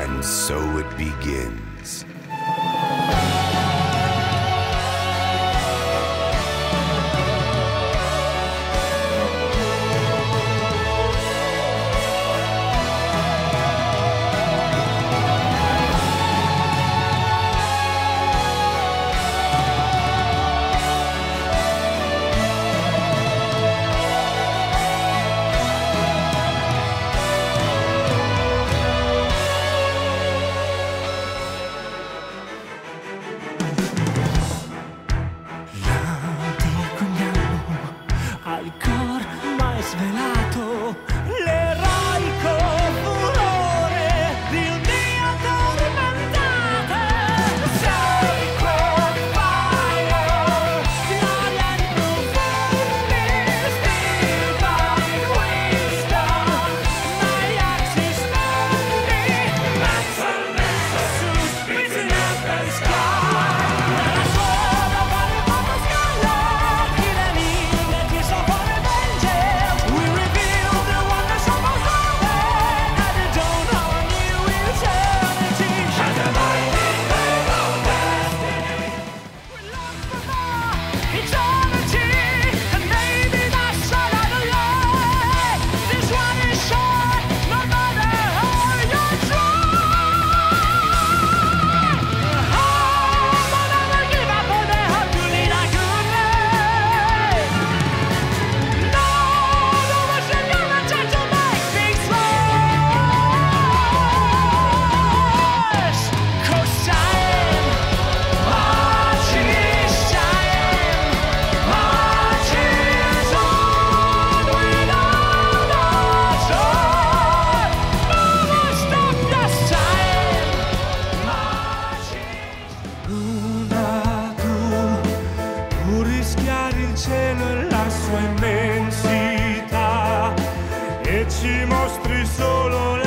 And so it begins. Al cor mai svelato l'eroico furore di un'Idea tormentata. Sei quel fire, violent profondi, divine wisdom, my axis mondi, mental nexus between earth and sky. Nella sola vale come scala, chi le linee ti soffre vengeance. We reveal the wonders of our story, and it don't own you eternity. Shine the light in the own destiny. We look for eternity, and maybe that's another lie. This one is short, no matter how you try. But never give up on the hope to lead a good life. No, no one's gonna try to make things worse. 'Cause time marches on without us. No one stop this time marches. Luna, tu rischiari il cielo e la sua immensità e ci mostri solo la